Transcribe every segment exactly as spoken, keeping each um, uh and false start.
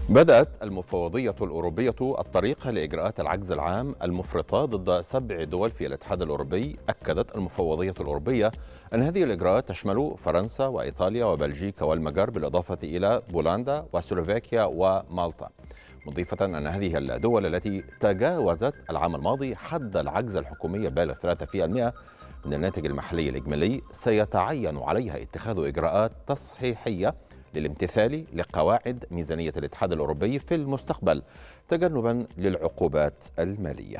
بدأت المفوضية الأوروبية الطريق لإجراءات العجز العام المفرطة ضد سبع دول في الاتحاد الأوروبي. أكدت المفوضية الأوروبية أن هذه الإجراءات تشمل فرنسا وإيطاليا وبلجيكا والمجر بالإضافة إلى بولندا وسلوفاكيا ومالطا، مضيفة أن هذه الدول التي تجاوزت العام الماضي حد العجز الحكومي بالغ ثلاثة بالمئة من الناتج المحلي الإجمالي سيتعين عليها اتخاذ إجراءات تصحيحية للامتثال لقواعد ميزانية الاتحاد الأوروبي في المستقبل تجنبا للعقوبات المالية.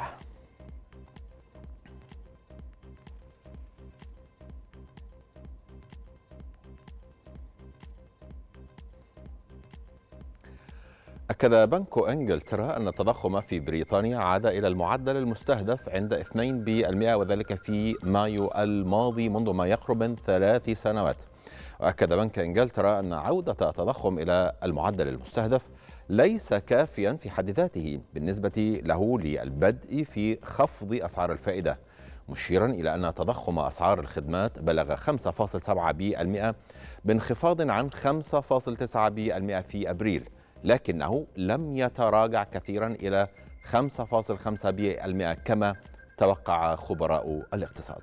أكد بنك إنجلترا أن التضخم في بريطانيا عاد إلى المعدل المستهدف عند اثنين بالمئة وذلك في مايو الماضي منذ ما يقرب من ثلاث سنوات. وأكد بنك إنجلترا أن عودة التضخم إلى المعدل المستهدف ليس كافيا في حد ذاته بالنسبة له للبدء في خفض أسعار الفائدة، مشيرا إلى أن تضخم أسعار الخدمات بلغ خمسة فاصلة سبعة بالمئة بانخفاض عن خمسة فاصلة تسعة بالمئة في أبريل، لكنه لم يتراجع كثيرا إلى خمسة فاصلة خمسة بالمئة كما توقع خبراء الاقتصاد.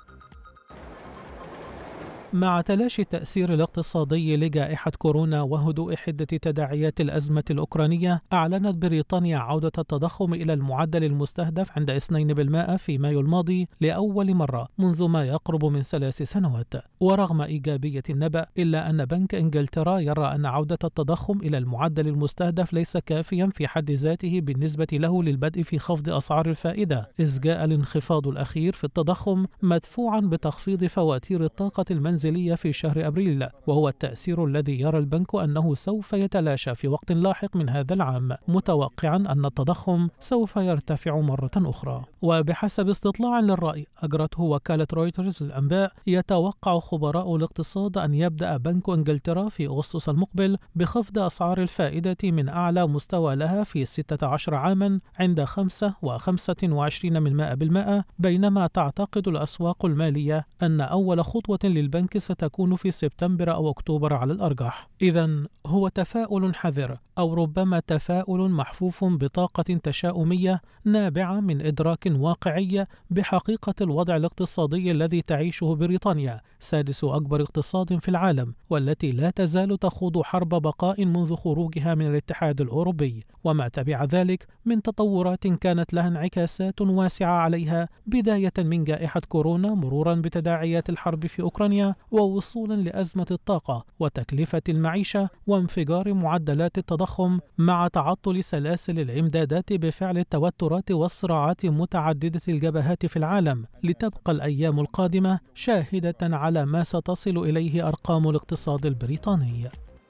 مع تلاشي التأثير الاقتصادي لجائحة كورونا وهدوء حدة تداعيات الأزمة الأوكرانية، أعلنت بريطانيا عودة التضخم إلى المعدل المستهدف عند اثنين بالمئة في مايو الماضي لأول مرة منذ ما يقرب من ثلاث سنوات. ورغم إيجابية النبأ، إلا أن بنك إنجلترا يرى أن عودة التضخم إلى المعدل المستهدف ليس كافيا في حد ذاته بالنسبة له للبدء في خفض أسعار الفائدة، إذ جاء الانخفاض الأخير في التضخم مدفوعا بتخفيض فواتير الطاقة المنزلية في شهر أبريل، وهو التأثير الذي يرى البنك أنه سوف يتلاشى في وقت لاحق من هذا العام، متوقعا أن التضخم سوف يرتفع مرة أخرى. وبحسب استطلاع للرأي أجرته وكالة رويترز للأنباء، يتوقع خبراء الاقتصاد أن يبدأ بنك إنجلترا في أغسطس المقبل بخفض أسعار الفائدة من أعلى مستوى لها في ستة عشر عاما عند خمسة وخمسة وعشرين بالمئة، بينما تعتقد الأسواق المالية أن أول خطوة للبنك ستكون في سبتمبر أو أكتوبر على الأرجح. إذن هو تفاؤل حذر أو ربما تفاؤل محفوف بطاقة تشاؤمية نابعة من إدراك واقعي بحقيقة الوضع الاقتصادي الذي تعيشه بريطانيا، سادس أكبر اقتصاد في العالم، والتي لا تزال تخوض حرب بقاء منذ خروجها من الاتحاد الأوروبي، وما تبع ذلك من تطورات كانت لها انعكاسات واسعة عليها، بداية من جائحة كورونا مرورا بتداعيات الحرب في أوكرانيا ووصولا لأزمة الطاقة وتكلفة المعيشة وانفجار معدلات التضخم، مع تعطل سلاسل الإمدادات بفعل التوترات والصراعات متعددة الجبهات في العالم، لتبقى الأيام القادمة شاهدة على ما ستصل إليه أرقام الاقتصاد البريطاني.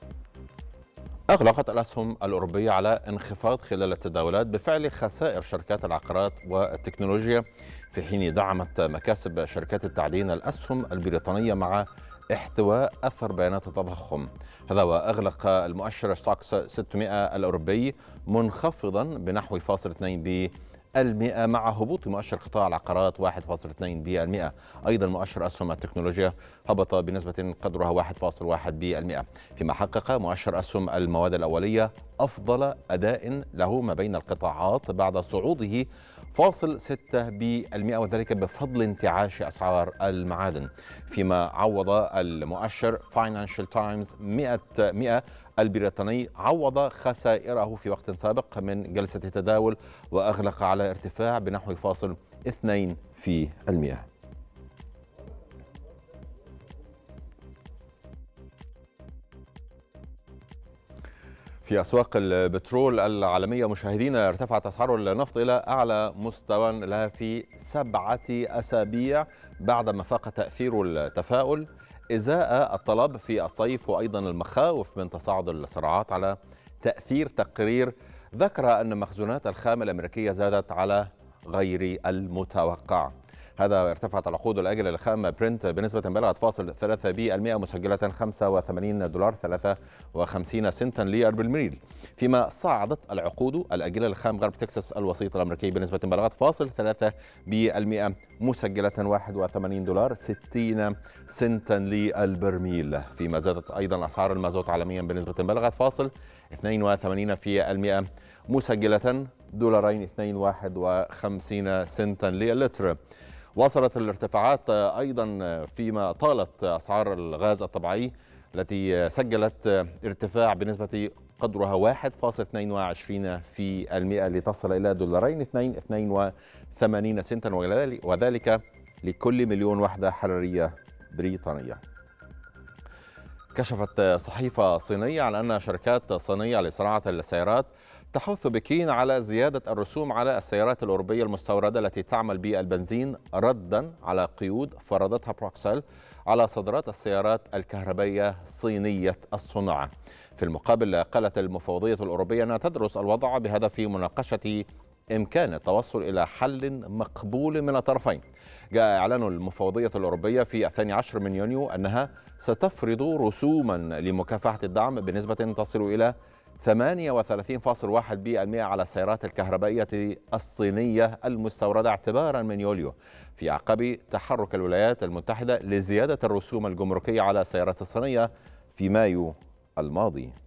أغلقت الأسهم الأوروبية على انخفاض خلال التداولات بفعل خسائر شركات العقارات والتكنولوجيا، في حين دعمت مكاسب شركات التعدين الأسهم البريطانية مع احتواء أثر بيانات التضخم. هذا وأغلق المؤشر ستوكس ستمئة الأوروبي منخفضا بنحو فاصل اثنين بالمئة مع هبوط مؤشر قطاع العقارات واحد فاصل اثنين بالمئة. أيضا مؤشر أسهم التكنولوجيا هبط بنسبة قدرها واحد فاصل واحد بالمئة، فيما حقق مؤشر أسهم المواد الأولية أفضل أداء له ما بين القطاعات بعد صعوده فاصل ستة بالمئة، وذلك بفضل انتعاش أسعار المعادن، فيما عوض المؤشر فاينانشال تايمز مئة البريطاني عوض خسائره في وقت سابق من جلسة التداول وأغلق على ارتفاع بنحو فاصل اثنين في المئة. في أسواق البترول العالمية مشاهدينا، ارتفعت أسعار النفط إلى أعلى مستوى لها في سبعة أسابيع بعدما فاق تأثير التفاؤل إزاء الطلب في الصيف وأيضا المخاوف من تصاعد الصراعات على تأثير تقرير ذكر أن مخزونات الخام الأمريكية زادت على غير المتوقع. هذا ارتفعت العقود الآجلة للخام برنت بنسبة بلغت فاصل ثلاثة بالمئة مسجلة خمسة وثمانين دولار ثلاثة وخمسين سنتا للبرميل، فيما صعدت العقود الآجلة للخام غرب تكساس الوسيط الأمريكي بنسبة بلغت فاصل ثلاثة بالمئة مسجلة واحد وثمانين دولار ستين سنتا للبرميل، فيما زادت أيضا أسعار المازوت عالميا بنسبة بلغت فاصل اثنين وثمانين بالمئة مسجلة دولارين اثنين وواحد وخمسين سنتا للتر. وصلت الارتفاعات أيضا فيما طالت أسعار الغاز الطبيعي التي سجلت ارتفاع بنسبة قدرها واحد فاصل اثنين وعشرين في المئة لتصل إلى دولارين اثنين وثمانين سنتا، وذلك لكل مليون وحدة حرارية بريطانية. كشفت صحيفة صينية عن أن شركات صينية لصناعة السيارات تحث بكين على زيادة الرسوم على السيارات الأوروبية المستوردة التي تعمل بالبنزين ردا على قيود فرضتها بروكسل على صادرات السيارات الكهربائية صينية الصناعة. في المقابل قالت المفوضية الأوروبية أنها تدرس الوضع بهدف مناقشة إمكان التوصل إلى حل مقبول من الطرفين. جاء إعلان المفوضية الأوروبية في الثاني عشر من يونيو أنها ستفرض رسوما لمكافحة الدعم بنسبة تصل إلى ثمانية وثلاثين فاصل واحد بالمئة على السيارات الكهربائية الصينية المستوردة اعتبارا من يوليو، في أعقاب تحرك الولايات المتحدة لزيادة الرسوم الجمركية على السيارات الصينية في مايو الماضي.